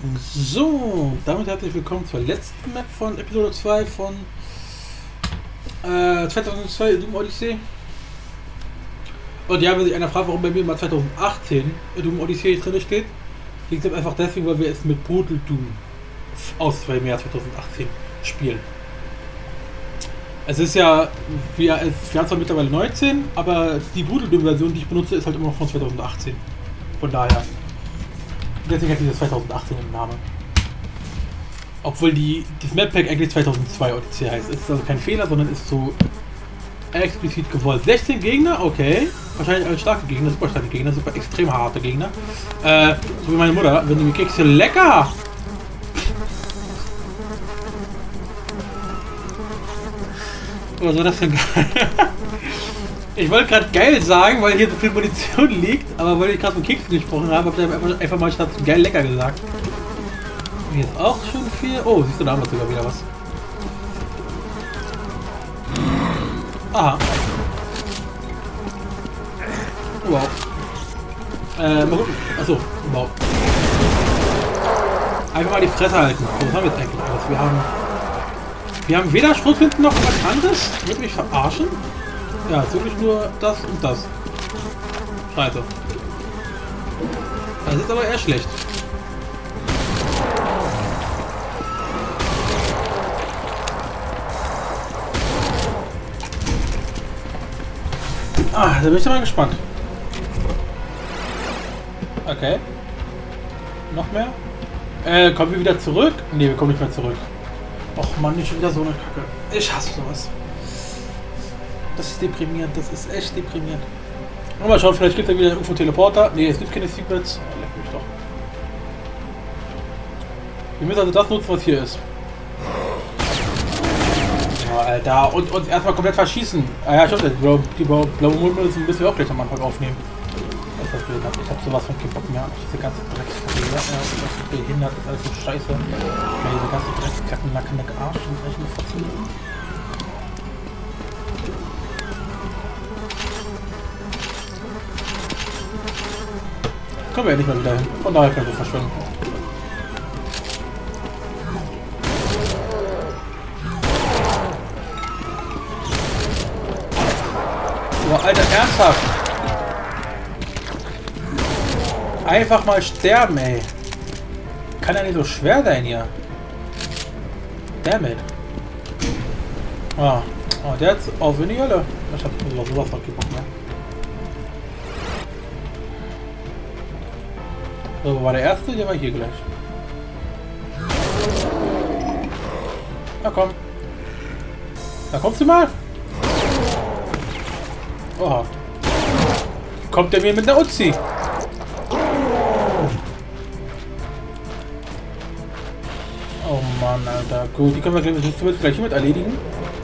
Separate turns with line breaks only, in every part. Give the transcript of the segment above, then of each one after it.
So, damit herzlich willkommen zur letzten Map von Episode 2 von 2002 Doom Odyssey. Und ja, wenn sich einer fragt, warum bei mir mal 2018 Doom Odyssey drin steht, liegt es einfach deswegen, weil wir es mit Brutal Doom aus dem Jahr 2018 spielen. Es ist ja, wir haben zwar mittlerweile 19, aber die Brutal Doom Version, die ich benutze, ist halt immer noch von 2018. Von daher. Deswegen hat dieses 2018 im Namen. Obwohl das Map Pack eigentlich 2002 Odyssey heißt. Es ist also kein Fehler, sondern ist so explizit gewollt. 16 Gegner, okay. Wahrscheinlich alle starke Gegner, super starke Gegner, super extrem harte Gegner. So wie meine Mutter, wenn du mir Kekse lecker! Was war das denn geil? Ich wollte gerade geil sagen, weil hier so viel Munition liegt, aber weil ich gerade von Keksen gesprochen habe, habe ich einfach mal statt geil lecker gesagt. Und hier ist auch schon viel. Oh, siehst du, da haben wir sogar wieder was. Aha. Wow. Mal gucken. Achso, wow. Einfach mal die Fresse halten. So, was haben wir jetzt eigentlich alles? Wir haben weder Schrotflinten noch was anderes. Würde mich verarschen? Ja, ist wirklich nur das und das. Scheiße. Das ist aber eher schlecht. Ah, da bin ich mal gespannt. Okay. Noch mehr? Kommen wir wieder zurück? Ne, wir kommen nicht mehr zurück. Och Mann, nicht wieder so eine Kacke. Ich hasse sowas. Das ist deprimierend, das ist echt deprimierend. Mal schauen, vielleicht gibt es ja wieder irgendwo Teleporter. Ne, es gibt keine Secrets. Oh, leck mich doch. Wir müssen also das nutzen, was hier ist. Oh, Alter, und uns erstmal komplett verschießen. Ah ja, stimmt, die blaue Munition müssen wir auch gleich am Anfang aufnehmen. Ich hab sowas von keinen Bock mehr. Diese ganze Dreckskacke, ja, das ist behindert, das ist alles so scheiße. Diese ganze Dreckskacke, Nacken, Arsch und solche Fotzen. Kommen wir ja nicht mal wieder hin. Von daher können wir verschwinden. Boah, Alter, ernsthaft! Einfach mal sterben, ey. Kann ja nicht so schwer sein hier. Damit. Ah. Oh, der jetzt auf in die Hölle. Ich hab sowas noch keinen Bock mehr. So, wo war der erste? Der war hier gleich. Na komm. Da kommst du mal. Oha. Kommt der mir mit der Uzi? Oh Mann, Alter. Gut, die können wir gleich mit erledigen.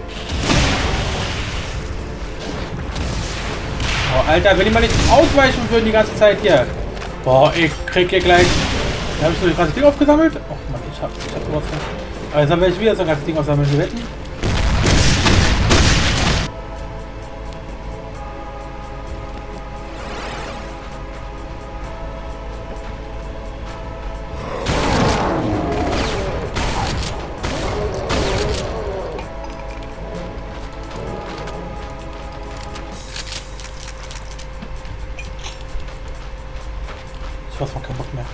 Oh, Alter, wenn die mal nicht ausweichen würden die ganze Zeit hier. Boah, ich krieg hier gleich. Da habe ich so das ganze Ding aufgesammelt. Oh Mann, ich hab sowas von. Aber jetzt haben wir wieder so ein ganzes Ding aufsammeln. Wir wetten. Was von keinen Bock mehr.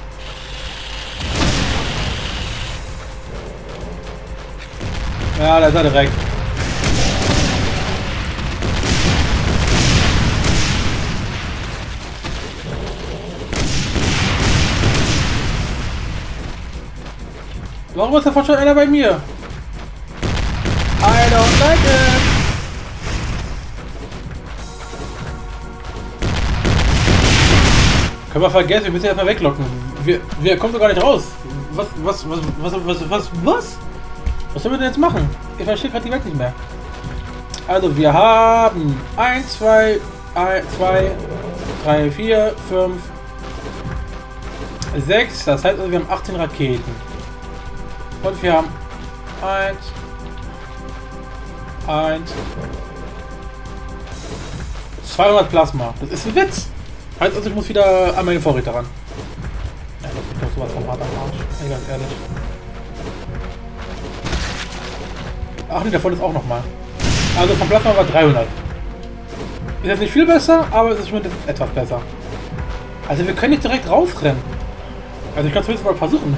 Ja, da ist er direkt. Warum ist davon schon einer bei mir? I don't like it. Können wir vergessen, wir müssen erstmal weglocken. Wir kommen doch gar nicht raus. Was sollen wir denn jetzt machen? Ich verstehe gerade die Welt nicht mehr. Also wir haben 1, 2, 3, 4, 5, 6. Das heißt also, wir haben 18 Raketen. Und wir haben 1, 200 Plasma. Das ist ein Witz. Heißt also, ich muss wieder an meine Vorräte ran. Ja, das ist doch sowas vom hart am Arsch. Ey, ganz ehrlich. Ach ne, davon ist auch nochmal. Also vom Plasma war 300. Ist jetzt nicht viel besser, aber es ist zumindest etwas besser. Also wir können nicht direkt rausrennen. Also ich kann zumindest mal versuchen.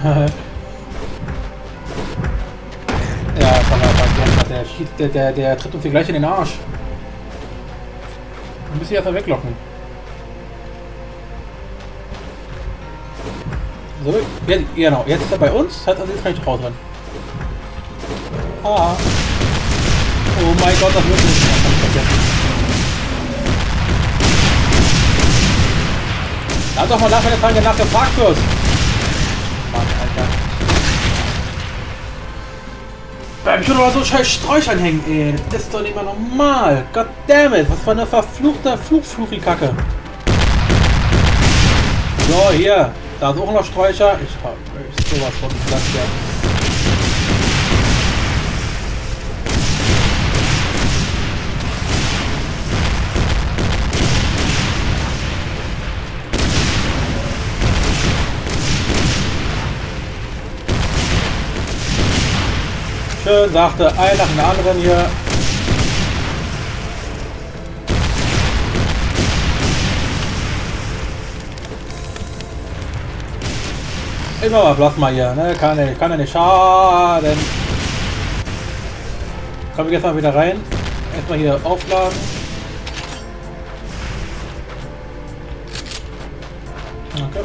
Ja, von der schießt, der tritt uns hier gleich in den Arsch. Wir müssen ihn erstmal weglocken. So, ja, genau, jetzt ist er bei uns, das heißt also jetzt kann ich rausrennen. Ah. Oh mein Gott, das wird nicht mehr. Lass doch mal nach, wenn der Frage nach gefragt wird. Mann, Alter. Beim schon oder so scheiß Sträuchern hängen, ey. Das ist doch nicht mal normal. Goddammit, was für eine verfluchte Flugfluchi-Kacke. So, hier. Da ist auch noch Sträucher. Ich hab sowas von Platz hier. Schön, sagte ein nach dem anderen hier. Immer mal Plasma hier, ne? Kann ja nicht schaden. Kommen wir jetzt mal wieder rein. Erstmal hier aufladen. Okay.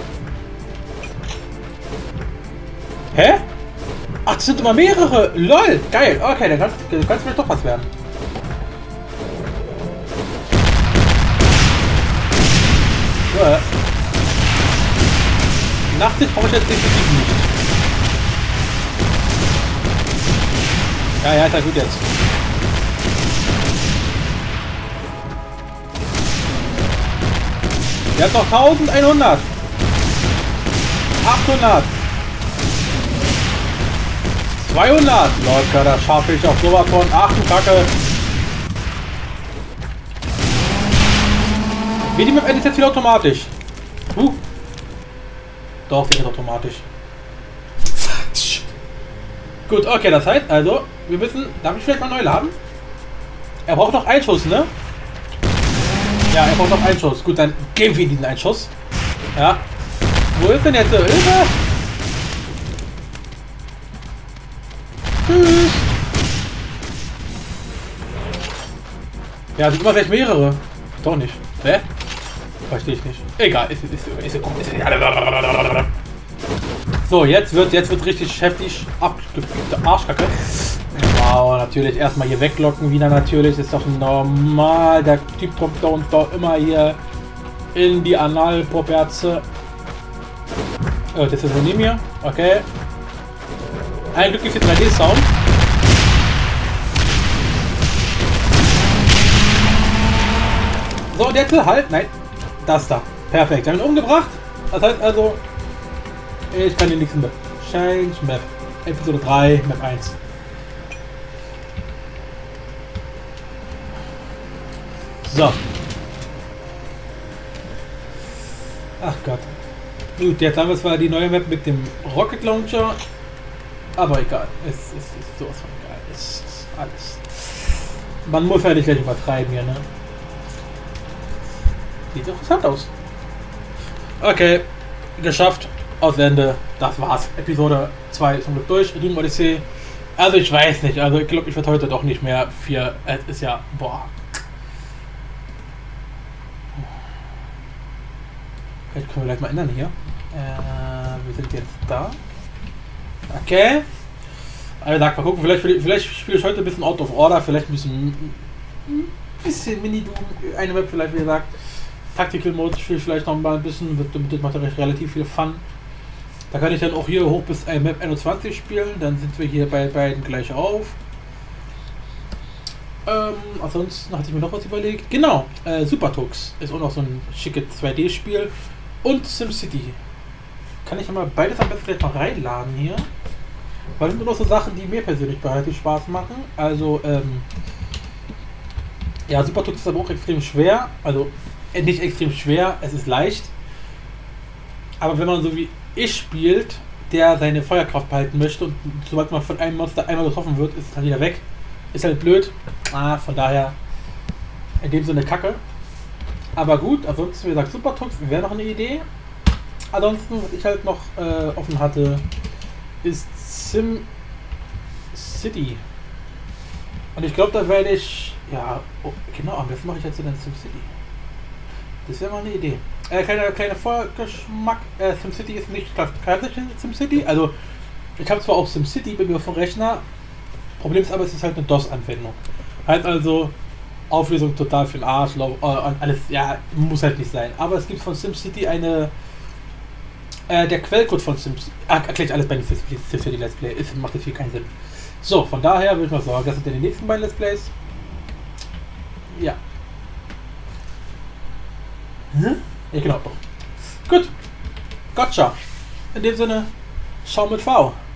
Hä? Ach, das sind immer mehrere. LOL, geil. Okay, dann kannst vielleicht doch was werden. So. Nachtsicht brauche ich jetzt definitiv nicht. Ja, ist ja gut jetzt. Der hat noch 1100. 800. 200. Leute, da schaffe ich auch sowas von. Ach du Kacke. Wie die Map endet jetzt wieder automatisch. Doch, wird automatisch. Gut, okay, das heißt also, wir müssen. Darf ich vielleicht mal neu laden? Er braucht noch einen Schuss, ne? Ja, er braucht noch einen Schuss. Gut, dann geben wir diesen einen Schuss. Ja. Wo ist denn jetzt der Hilfe? Tschüss. Ja, sind immer gleich mehrere. Doch nicht. Hä? Verstehe ich nicht. Egal, ist. So, jetzt wird richtig heftig abgefügte Arschkacke. Wow, natürlich erstmal hier weglocken wieder natürlich. Ist doch normal. Der Typ kommt da uns doch immer hier in die Analproperze. Oh, das ist neben mir. Okay. Ein Glück für 3D-Sound. So, und jetzt halt. Nein. Das da. Perfekt. Wir haben ihn umgebracht. Das heißt also, ich kann den nächsten Map. Change Map. Episode 3, Map 1. So. Ach Gott. Gut, jetzt haben wir zwar die neue Map mit dem Rocket Launcher. Aber egal. Es ist sowas von egal. Es ist alles. Man muss ja nicht gleich übertreiben hier, ne? Sieht interessant aus. Okay, geschafft. Aus Ende. Das war's. Episode 2 ist zum Glück durch. Doom Odyssey. Also ich weiß nicht. Also ich glaube, ich werde heute doch nicht mehr 4. Es ist ja. Boah. Vielleicht können wir gleich mal ändern hier. Wir sind jetzt da. Okay. Also sagt mal gucken. Vielleicht spiele ich heute ein bisschen Out of Order. Vielleicht ein bisschen Mini-Doom. Eine Map vielleicht, wie gesagt. Tactical Mode spiele ich vielleicht noch mal ein bisschen, das macht relativ viel Fun. Da kann ich dann auch hier hoch bis Map 21 spielen, dann sind wir hier bei beiden gleich auf. Ansonsten hatte ich mir noch was überlegt. Genau, Super Tux ist auch noch so ein schickes 2D-Spiel. Und SimCity. Kann ich ja mal beides am besten gleich mal reinladen hier. Weil das sind nur noch so Sachen, die mir persönlich relativ Spaß machen. Also, ja, Super Tux ist aber auch extrem schwer. Also, nicht extrem schwer, es ist leicht. Aber wenn man so wie ich spielt, der seine Feuerkraft behalten möchte und sobald man von einem Monster einmal getroffen wird, ist es dann wieder weg. Ist halt blöd. Von daher in dem Sinne Kacke. Aber gut, ansonsten, wie gesagt, Super Tux wäre noch eine Idee. Ansonsten, was ich halt noch offen hatte, ist Sim City. Und ich glaube, da werde ich, ja, genau, am besten mache ich jetzt so den Sim City. Das wäre mal eine Idee. Kleiner Vorgeschmack, SimCity ist nicht klassisch SimCity. Also, ich habe zwar auch SimCity bei mir auf dem Rechner, Problem ist aber, es ist halt eine DOS-Anwendung. Heißt also, Auflösung total für den Arsch, alles, ja, muss halt nicht sein. Aber es gibt von SimCity der Quellcode von SimCity, erkläre ich alles bei den SimCity Let's Play, macht jetzt hier keinen Sinn. So, von daher würde ich mal sagen, das sind ja die nächsten beiden Let's Plays. Ja. Ja, genau. Gut. Gotcha. In dem Sinne, schau mit V.